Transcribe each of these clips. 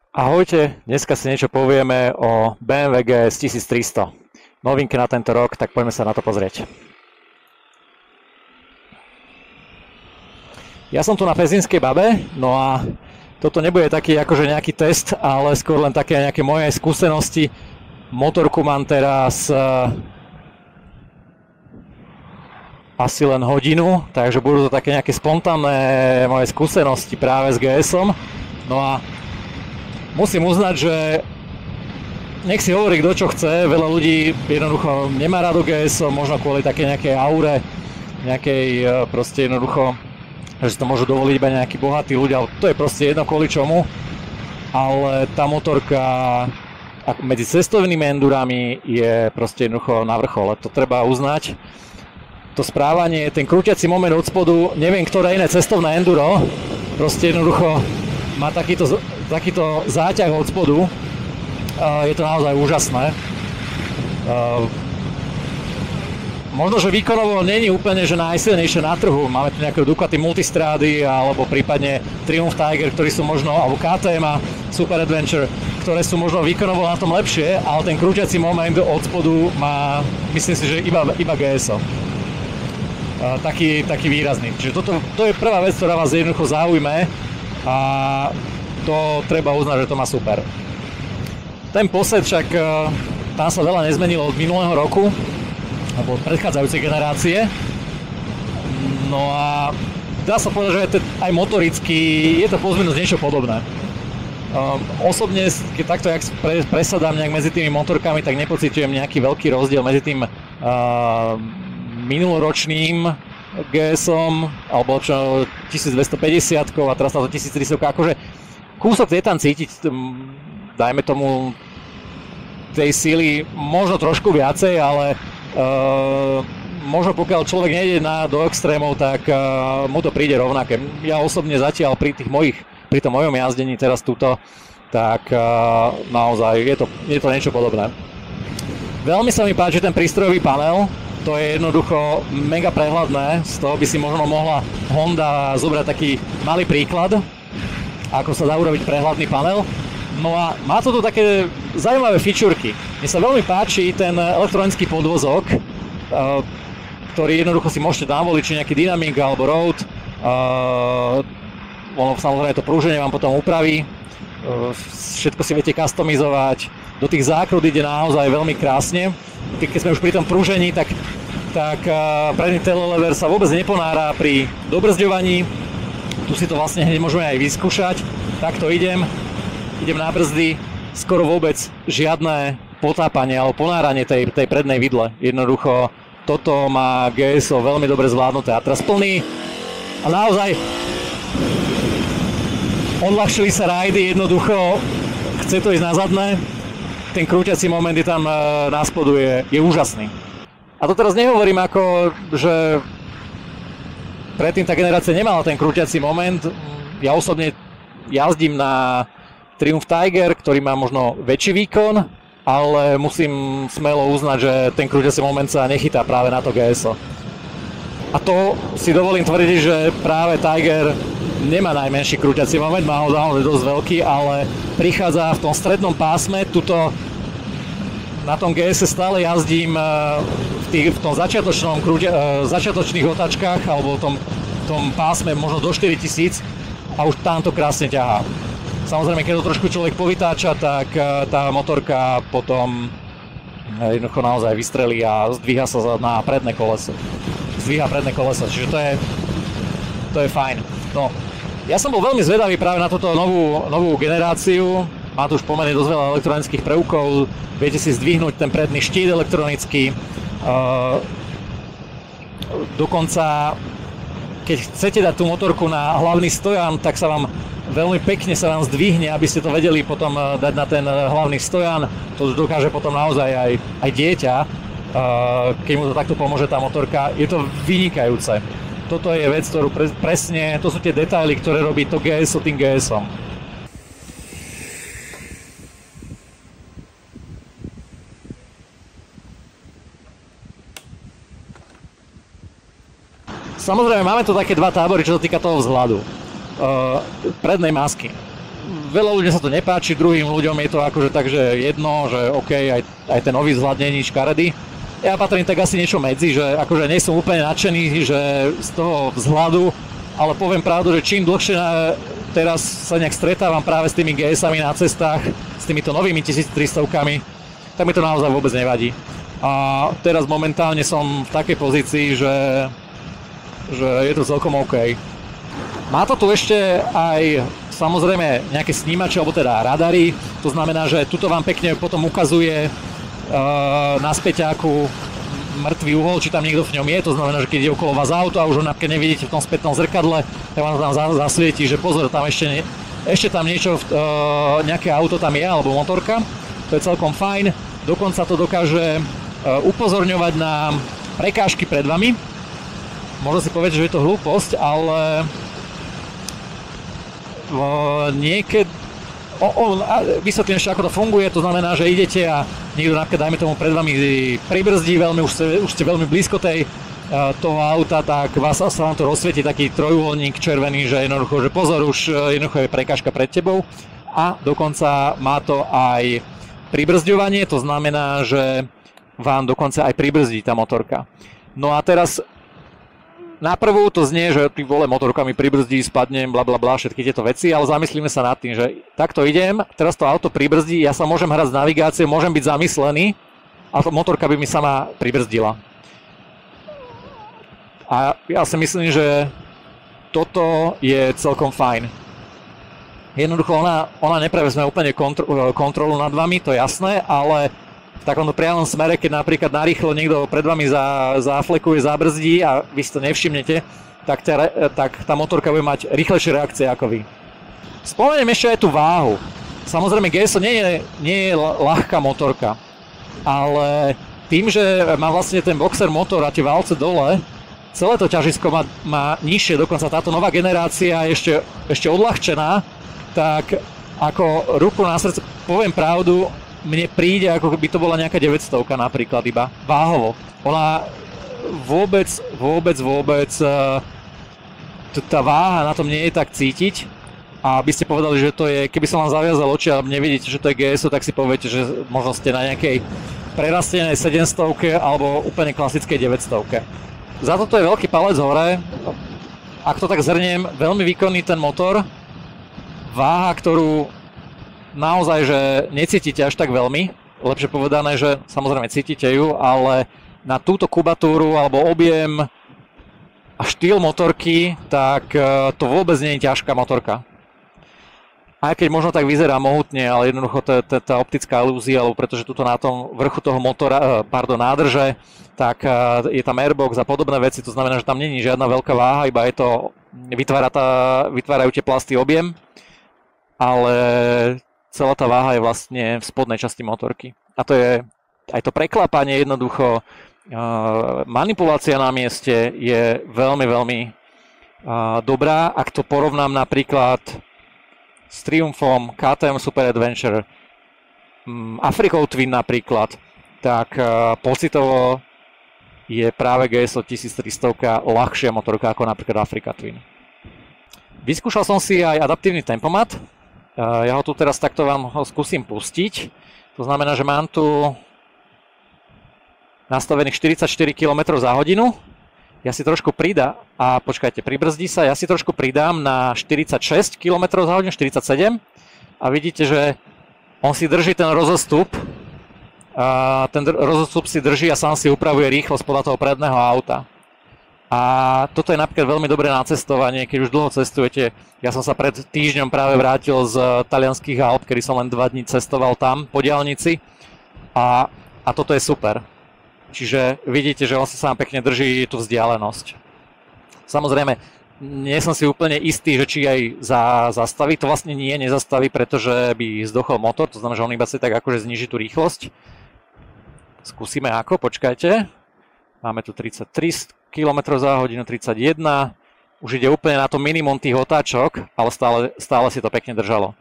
Ahojte, dneska si niečo povieme o BMW GS 1300. Novinky na tento rok, tak poďme sa na to pozrieť. Ja som tu na Pezinskej Babe, no a toto nebude taký akože nejaký test, ale skôr len také nejaké moje skúsenosti. Motorku mám teraz asi len hodinu, takže budú to také nejaké spontánne moje skúsenosti práve s GS-om. No a musím uznať, že nech si hovorí kto čo chce, veľa ľudí jednoducho nemá rado GS, možno kvôli také nejakej aure, nejakej proste jednoducho, že si to môžu dovoliť iba nejakí bohatí ľudia, to je proste jedno kvôli čomu, ale tá motorka medzi cestovnými endurami je proste jednoducho na vrchole, to treba uznať. To správanie, ten krúťací moment od spodu, neviem ktoré iné cestovné enduro, proste jednoducho má takýto záťah od spodu, je to naozaj úžasné. Možno, že výkonovo není úplne že najsilnejšie na trhu, máme tu nejaké Ducati Multistrády alebo prípadne Triumph Tiger, ktorí sú možno, alebo KTM a Super Adventure, ktoré sú možno výkonovo na tom lepšie, ale ten krúťací moment od spodu má, myslím si, že iba GSO. Taký výrazný. Čiže to je prvá vec, ktorá vás jednoducho zaujme a to treba uznať, že to má super. Ten posed však, tam sa veľa nezmenilo od minulého roku, alebo od predchádzajúcej generácie. No a dá sa povedať, že aj motoricky je to plus minus niečo podobné. Osobne, keď takto jak presadám nejak medzi tými motorkami, tak nepociťujem nejaký veľký rozdiel medzi tým minuloročným GS-om alebo 1250 a teraz táto 1300, akože kúsok je tam cítiť, dajme tomu tej síly možno trošku viacej, ale možno pokiaľ človek nejde do extrémov, tak mu to príde rovnaké. Ja osobne zatiaľ pri tom mojom jazdení teraz tuto, tak naozaj je to niečo podobné. Veľmi sa mi páči ten prístrojový panel. To je jednoducho mega prehľadné, z toho by si možno mohla Honda zobrať taký malý príklad, ako sa dá urobiť prehľadný panel. No a má to tu také zaujímavé fičúrky. Mne sa veľmi páči ten elektronický podvozok, ktorý jednoducho si môžete navoliť, či nejaký Dynamic alebo Road. Ono samozrejme to prúženie vám potom upraví, všetko si viete customizovať. Do tých zákrut ide naozaj veľmi krásne. Keď sme už pri tom prúžení, tak predný telelever sa vôbec neponára pri dobrzďovaní. Tu si to vlastne hneď môžeme aj vyskúšať. Takto idem na brzdy, skoro vôbec žiadne potápanie alebo ponáranie tej prednej vidle. Jednoducho toto má GSO veľmi dobre zvládnuté. A teraz plný a naozaj odľahčili sa rajdy, jednoducho chce to ísť na zadné. Ten krúťací moment je tam na spodu je úžasný. A to teraz nehovorím ako, že predtým tá generácia nemala ten krúťací moment. Ja osobne jazdím na Triumph Tiger, ktorý má možno väčší výkon, ale musím smelo uznať, že ten krúťací moment sa nechytá práve na to GSO. A to si dovolím tvrdiť, že práve Tiger nemá najmenší krúťací moment, má ho naozaj dosť veľký, ale prichádza v tom strednom pásme, tuto na tom GS stále jazdím v tom začiatočných otáčkach alebo v tom pásme možno do 4000 a už tam to krásne ťahá. Samozrejme, keď to trošku človek povytáča, tak tá motorka potom jednoducho naozaj vystrelí a zdvíha sa na predné koleso. Čiže to je fajn. No, ja som bol veľmi zvedavý práve na túto novú generáciu. Má tu už pomerne dosť veľa elektronických prvkov. Viete si zdvihnúť ten predný štít elektronický. Dokonca, keď chcete dať tú motorku na hlavný stojan, tak sa vám veľmi pekne zdvihne, aby ste to vedeli potom dať na ten hlavný stojan. To dokáže potom naozaj aj dieťa, keď mu to takto pomôže tá motorka. Je to vynikajúce. Toto je vec, ktorú presne, to sú tie detaily, ktoré robí to GSO tým GSom. Samozrejme, máme tu také dva tábory, čo sa týka toho vzhľadu. Prednej masky. veľa ľuďom sa to nepáči, druhým ľuďom je to akože takže jedno, že OK, aj ten nový vzhľad není škaredý. Ja patrím tak asi niečo medzi, že akože nie som úplne nadšený, že z toho vzhľadu, ale poviem pravdu, že čím dlhšie teraz sa nejak stretávam práve s tými GS-ami na cestách, s týmito novými 1300-kami, tak mi to naozaj vôbec nevadí. A teraz momentálne som v takej pozícii, že je to celkom OK. Má to tu ešte aj samozrejme nejaké snímače, alebo teda radary, to znamená, že tuto vám pekne potom ukazuje na späťáku mŕtvý uhol, či tam niekto v ňom je, to znamená, že keď ide okolo vás auto a už ho napríklad nevidíte v tom spätnom zrkadle, tak vám tam zasvietí, že pozor, tam ešte tam niečo, nejaké auto tam je, alebo motorka, to je celkom fajn, dokonca to dokáže upozorňovať na prekážky pred vami. Možno si povedať, že je to hlúposť, ale niekedy vysvetlím ešte, ako to funguje, to znamená, že idete a niekto napríklad, dajme tomu, pred vami pribrzdí, už ste veľmi blízko toho auta, tak sa vám to rozsvieti taký trojuholník červený, že jednoducho, že pozor, už jednoducho je prekážka pred tebou a dokonca má to aj pribrzďovanie, to znamená, že vám dokonca aj pribrzdí tá motorka. No a teraz na prvú to znie, že ty vole, motorka mi pribrzdí, spadnem, blablabla, všetky tieto veci, ale zamyslíme sa nad tým, že takto idem, teraz to auto pribrzdí, ja sa môžem hrať s navigáciou, môžem byť zamyslený a motorka by mi sama pribrzdila. A ja si myslím, že toto je celkom fajn. Jednoducho ona neprevezme úplne kontrolu nad vami, to je jasné, ale v takomto priamom smere, keď napríklad narýchlo niekto pred vami zaflekuje, zabrzdí a vy si to nevšimnete, tak tá motorka bude mať rýchlejšie reakcie ako vy. Spomeniem ešte aj tú váhu. Samozrejme GSO nie je ľahká motorka, ale tým, že má vlastne ten boxer motor a tie válce dole, celé to ťažisko má nižšie, dokonca táto nová generácia je ešte odľahčená, tak ako ruku na srdce poviem pravdu, mne príde, ako by to bola nejaká 900 napríklad iba, váhovo. Ona vôbec, tá váha na tom nie je tak cítiť a by ste povedali, že to je, keby som vám zaviazal oči a nevidíte, že to je GSO, tak si poviete, že možno ste na nejakej prerastenej 700 alebo úplne klasickej 900. Za toto je veľký palec hore, ak to tak zhrniem, veľmi výkonný ten motor, váha, ktorú naozaj, že necítite až tak veľmi, lepšie povedané, že samozrejme cítite ju, ale na túto kubatúru alebo objem a štýl motorky, tak to vôbec nie je ťažká motorka. Aj keď možno tak vyzerá mohutne, ale jednoducho tá optická ilúzia, alebo pretože tuto na tom vrchu toho motora, nádrže, tak je tam airbox a podobné veci, to znamená, že tam není žiadna veľká váha, iba je to, vytvárajú tie plasty objem, ale celá tá váha je vlastne v spodnej časti motorky. A to je aj to preklápanie jednoducho, manipulácia na mieste je veľmi, veľmi dobrá. Ak to porovnám napríklad s Triumphom, KTM Super Adventure, Afrikou Twin napríklad, tak pocitovo je práve GSO 1300 ľahšia motorka ako napríklad Africa Twin. Vyskúšal som si aj adaptívny tempomat. Ja ho tu teraz takto vám ho skúsim pustiť. To znamená, že mám tu nastavených 44 km za hodinu. Ja si trošku pridám, a počkajte, pribrzdí sa, ja si trošku pridám na 46 km za hodinu, 47. A vidíte, že on si drží ten rozostup. Ten rozostup si drží a sám si upravuje rýchlosť podľa toho predného auta. A toto je napríklad veľmi dobré na cestovanie, keď už dlho cestujete. Ja som sa pred týždňom práve vrátil z talianských Alp, kedy som len 2 dní cestoval tam po diaľnici. A toto je super. Čiže vidíte, že on sa sám pekne drží tú vzdialenosť. Samozrejme, nie som si úplne istý, že či aj zastaví. To vlastne nezastaví, pretože by zdochol motor. To znamená, že on iba si tak akože zniží tú rýchlosť. Skúsime ako, počkajte. Máme tu 33 km za hodinu, 31. Už ide úplne na to minimum tých otáčok, ale stále si to pekne držalo.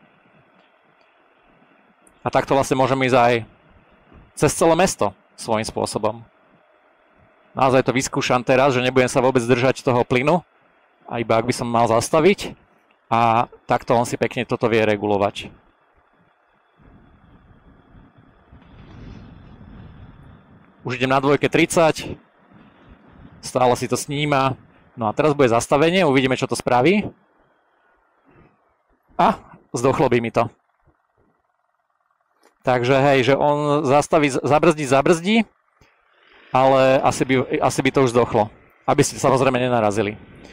A takto vlastne môžeme ísť aj cez celé mesto svojím spôsobom. Naozaj to vyskúšam teraz, že nebudem sa vôbec držať toho plynu, a iba ak by som mal zastaviť. a takto on si pekne toto vie regulovať. Už idem na dvojke 30, stále si to sníma. No a teraz bude zastavenie, uvidíme, čo to spraví. A zdochlo by mi to. Takže hej, že on zastaví, zabrzdí, ale asi by to už zdochlo. Aby ste samozrejme nenarazili.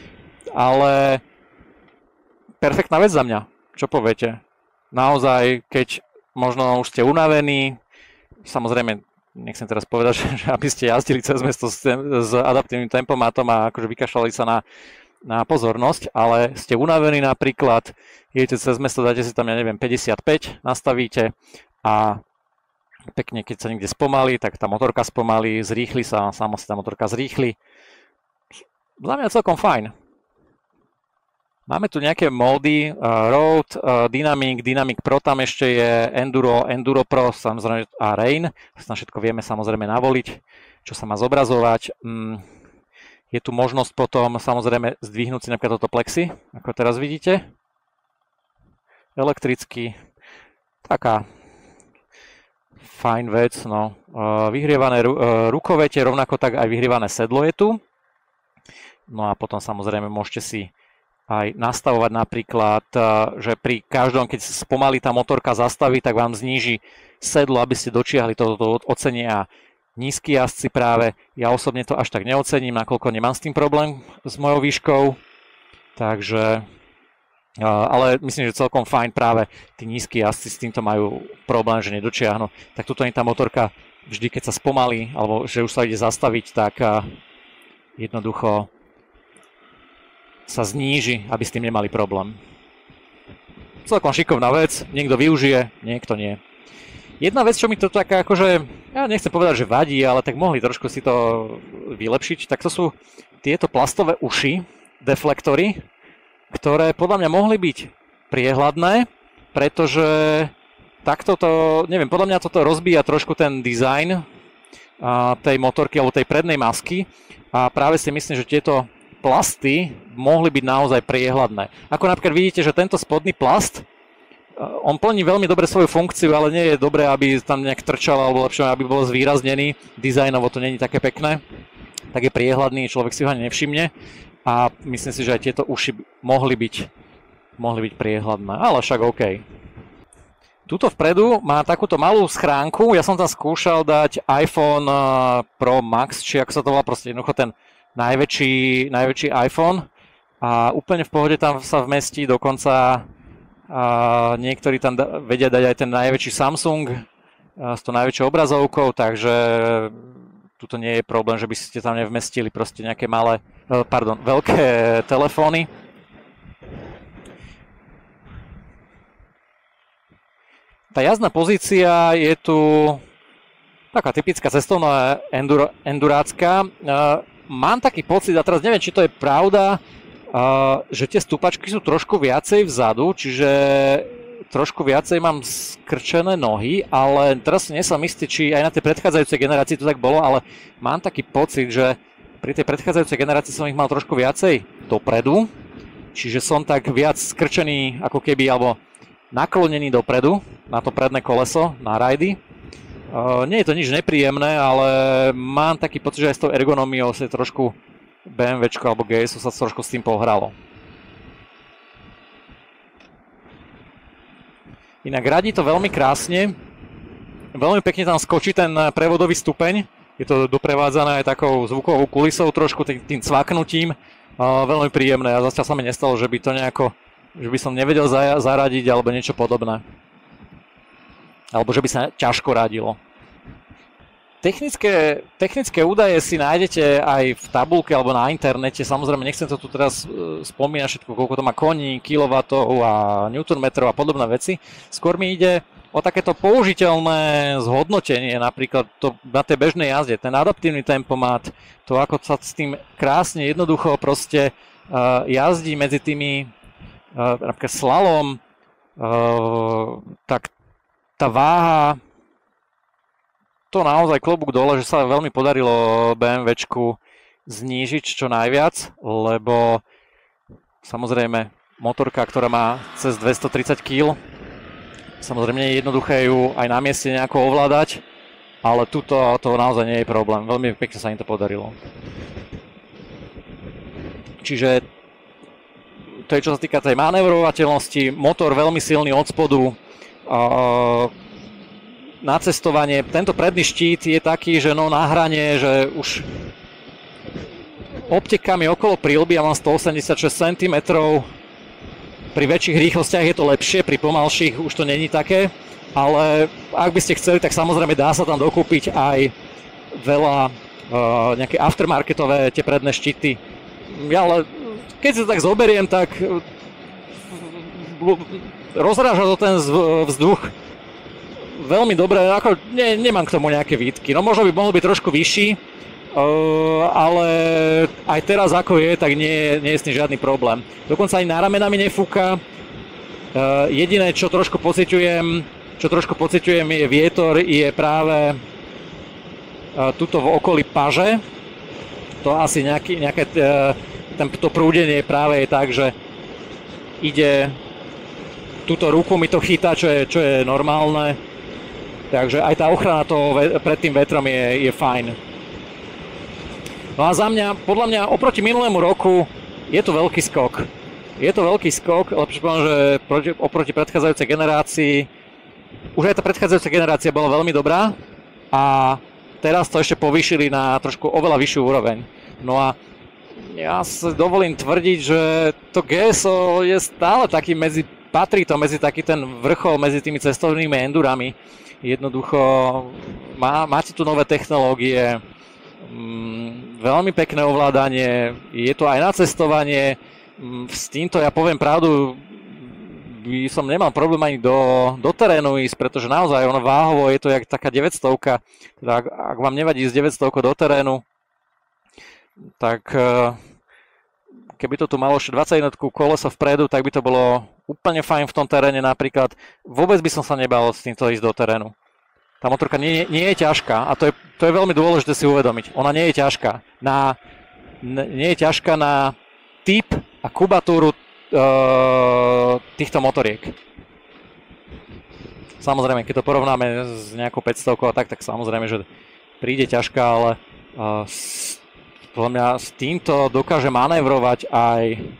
Ale perfektná vec za mňa. Čo poviete? Naozaj, keď možno už ste unavení, samozrejme, nechcem teraz povedať, že aby ste jazdili cez mesto s adaptívnym tempomátom a akože vykašľali sa na pozornosť, ale ste unavení napríklad, idete cez mesto, dáte si tam, ja neviem, 55, nastavíte a pekne, keď sa niekde spomalí, tak tá motorka spomalí, zrýchli sa, sama sa tá motorka zrýchli. Za mňa celkom fajn. Máme tu nejaké módy, Road, Dynamic Pro tam ešte je, Enduro Pro, samozrejme a Rain. Na všetko vieme samozrejme navoliť, čo sa má zobrazovať. Je tu možnosť potom samozrejme zdvihnúť si napríklad toto plexi, ako teraz vidíte. Elektricky. Taká fajn vec, no. Vyhrievané rukovete, rovnako tak aj vyhrievané sedlo je tu. No a potom samozrejme môžete si aj nastavovať napríklad, že pri každom, keď spomalí tá motorka zastaví, tak vám zníži sedlo, aby ste dočiahli toto ocenie a nízky jazdci práve. Ja osobne to až tak neocením, nakoľko nemám s tým problém s mojou výškou. Takže, ale myslím, že celkom fajn práve tí nízky jazdci s týmto majú problém, že nedočiahnu. Tak tuto je tá motorka vždy, keď sa spomalí, alebo že už sa ide zastaviť, tak jednoducho sa zníži, aby s tým nemali problém. Celkom šikovná vec, niekto využije, niekto nie. Jedna vec, čo mi to tak akože, ja nechcem povedať, že vadí, ale tak mohli trošku si to vylepšiť, tak to sú tieto plastové uši, deflektory, ktoré podľa mňa mohli byť priehľadné, pretože takto to, neviem, podľa mňa toto rozbíja trošku ten dizajn tej motorky alebo tej prednej masky a práve si myslím, že tieto plasty mohli byť naozaj priehľadné. Ako napríklad vidíte, že tento spodný plast, on plní veľmi dobre svoju funkciu, ale nie je dobré, aby tam nejak trčal, alebo lepšie, aby bol zvýraznený. Dizajnovo to nie je také pekné. Tak je priehľadný, človek si ho ani nevšimne. A myslím si, že aj tieto uši mohli byť priehľadné. Ale však OK. Tuto vpredu má takúto malú schránku. Ja som tam skúšal dať iPhone Pro Max, či ako sa to volá, proste jednoducho ten najväčší iPhone a úplne v pohode tam sa vmestí, dokonca niektorí tam vedia dať aj ten najväčší Samsung s tou najväčšou obrazovkou, takže tuto nie je problém, že by ste tam nevmestili proste nejaké veľké telefóny. Tá jazdná pozícia je tu taká typická cestovná endurácka. Mám taký pocit, a teraz neviem, či to je pravda, že tie stúpačky sú trošku viacej vzadu, čiže trošku viacej mám skrčené nohy, ale teraz nie som istý, či aj na tej predchádzajúcej generácii to tak bolo, ale mám taký pocit, že pri tej predchádzajúcej generácii som ich mal trošku viacej dopredu, čiže som tak viac skrčený ako keby, alebo naklonený dopredu na to predné koleso, na rajdy. Nie je to nič nepríjemné, ale mám taký pocit, že aj s tou ergonómiou sa trošku BMWčko alebo GSu sa trošku s tým pohralo. Inak radí to veľmi krásne. Veľmi pekne tam skočí ten prevodový stupeň. Je to doprevádzané aj takou zvukovou kulisou, trošku tým cvaknutím. Veľmi príjemné. A zatiaľ sa mi nestalo, že by to nejako, že by som nevedel zaradiť alebo niečo podobné. Alebo že by sa ťažko radilo. Technické údaje si nájdete aj v tabuľke alebo na internete. Samozrejme, nechcem to tu teraz spomínať všetko, koľko to má koní, kilowattov a newtonmetrov a podobné veci. Skôr mi ide o takéto použiteľné zhodnotenie, napríklad to na tej bežnej jazde, ten adaptívny tempomat, to ako sa s tým krásne, jednoducho proste jazdí medzi tými, napríklad slalom, tak tá váha, to naozaj klobúk dole, že sa veľmi podarilo BMWčku znížiť čo najviac, lebo samozrejme motorka, ktorá má cez 230 kg. Samozrejme nie je jednoduché ju aj na mieste nejako ovládať, ale tuto to naozaj nie je problém. Veľmi pekne sa im to podarilo. Čiže to je čo sa týka tej manévrovateľnosti, motor veľmi silný od spodu. Na cestovanie, tento predný štít je taký, že no na hrane, že už obtekami okolo príľby, ja mám 186 cm, pri väčších rýchlostiach je to lepšie, pri pomalších už to není také, ale ak by ste chceli, tak samozrejme dá sa tam dokúpiť aj veľa nejaké aftermarketové tie predné štíty. Ja ale keď sa tak zoberiem, tak rozráža to ten vzduch veľmi dobre, ako nemám k tomu nejaké výtky. No možno by mohol byť trošku vyšší, ale aj teraz ako je, tak nie je s tým žiadny problém. Dokonca ani na ramena mi nefúka. Jediné, čo trošku pociťujem je vietor, je práve tuto v okolí paže. To asi to prúdenie práve je tak, že ide túto ruku mi to chytá, čo je normálne. Takže aj tá ochrana toho pred tým vetrom je fajn. No a podľa mňa, oproti minulému roku je to veľký skok. Je to veľký skok, lepšie poviem, že oproti predchádzajúcej generácii, už aj tá predchádzajúca generácia bola veľmi dobrá a teraz to ešte povýšili na trošku oveľa vyššiu úroveň. No a ja sa dovolím tvrdiť, že to GSO je stále taký patrí to medzi taký ten vrchol medzi tými cestovnými endurami. Jednoducho máte tu nové technológie, veľmi pekné ovládanie, je to aj na cestovanie. S týmto, ja poviem pravdu, by som nemal problém ani do terénu ísť, pretože naozaj ono váhovo je to jak taká 900, teda ak vám nevadí ísť 900 do terénu, tak keby to tu malo ešte 21 koleso vpredu, tak by to bolo úplne fajn v tom teréne napríklad. Vôbec by som sa nebal s týmto ísť do terénu. Tá motorka nie je ťažká a to je veľmi dôležité si uvedomiť. Ona nie je ťažká. Nie je ťažká na typ a kubatúru týchto motoriek. Samozrejme, keď to porovnáme s nejakou 500 a tak samozrejme, že príde ťažká, ale podľa mňa s týmto dokáže manévrovať aj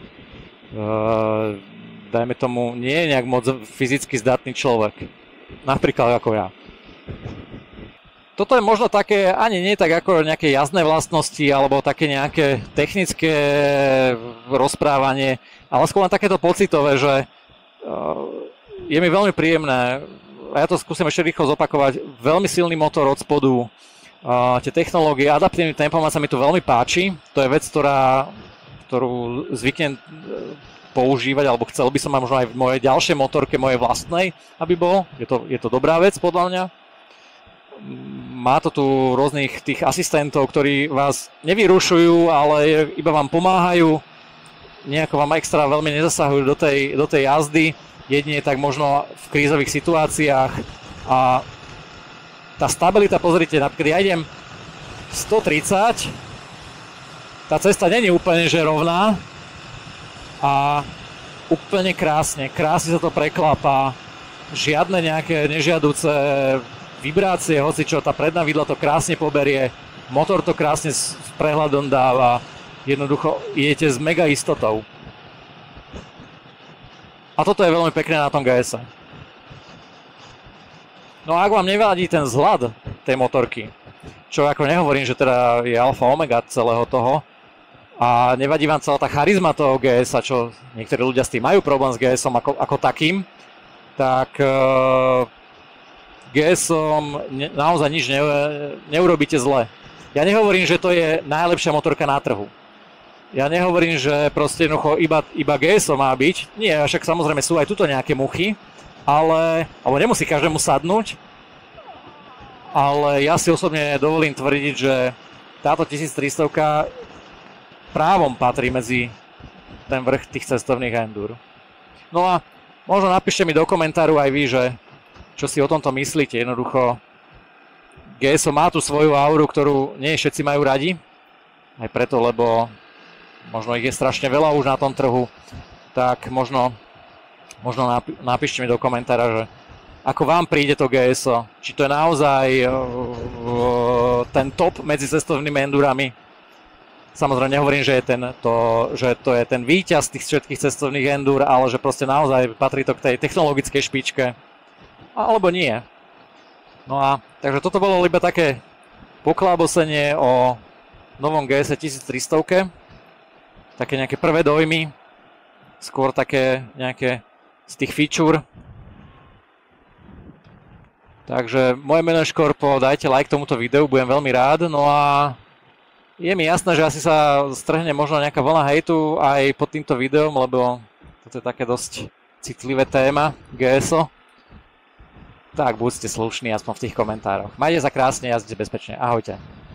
dajme tomu, nie je nejak moc fyzicky zdatný človek. Napríklad ako ja. Toto je možno také, ani nie tak ako nejaké jazdné vlastnosti alebo také nejaké technické rozprávanie, ale skôr takéto pocitové, že je mi veľmi príjemné, a ja to skúsim ešte rýchlo zopakovať, veľmi silný motor od spodu, tie technológie, adaptívny tempomat sa mi tu veľmi páči, to je vec, ktorú zvyknem používať, alebo chcel by som aj možno aj v mojej ďalšej motorke, mojej vlastnej, aby bol, je to dobrá vec podľa mňa. Má to tu rôznych tých asistentov, ktorí vás nevyrušujú, ale iba vám pomáhajú, nejako vám extra veľmi nezasahujú do tej jazdy, jedine tak možno v krízových situáciách. A tá stabilita, pozrite, napríklad ja idem 130, tá cesta není úplne že rovná a úplne krásne sa to preklápa, žiadne nejaké nežiaduce vibrácie, hocičo, tá predná vidla to krásne poberie, motor to krásne s prehľadom dáva, jednoducho idete s mega istotou. A toto je veľmi pekné na tom GS. No a ak vám nevadí ten vzhľad tej motorky, čo ako nehovorím, že teda je alfa omega celého toho, a nevadí vám celá tá charizma toho GS, čo niektorí ľudia s tým majú problém s GS-om ako takým, tak GS-om naozaj nič neurobíte zle. Ja nehovorím, že to je najlepšia motorka na trhu. Ja nehovorím, že proste jednoducho iba GS-om má byť. Nie, však samozrejme sú aj tuto nejaké muchy, alebo nemusí každému sadnúť, ale ja si osobne dovolím tvrdiť, že táto 1300 právom patrí medzi ten vrch tých cestovných endur. No a možno napíšte mi do komentáru aj vy, že čo si o tomto myslíte. Jednoducho GSO má tu svoju auru, ktorú nie všetci majú radi. Aj preto, lebo možno ich je strašne veľa už na tom trhu. tak možno napíšte mi do komentára, že ako vám príde to GSO, či to je naozaj ten top medzi cestovnými endurami. Samozrejme nehovorím, že to je ten víťaz tých všetkých cestovných endur, ale že proste naozaj patrí to k tej technologickej špičke. Alebo nie. No a takže toto bolo iba také poklábosenie o novom GS 1300. Také nejaké prvé dojmy, skôr také nejaké z tých feature. Takže moje meno je Škorpo, dajte like tomuto videu, budem veľmi rád. No a je mi jasné, že asi sa strhne možno nejaká vlna hejtu aj pod týmto videom, lebo toto je také dosť citlivé téma GSO. Tak buďte slušní aspoň v tých komentároch. Majte sa krásne, jazdite bezpečne. Ahojte.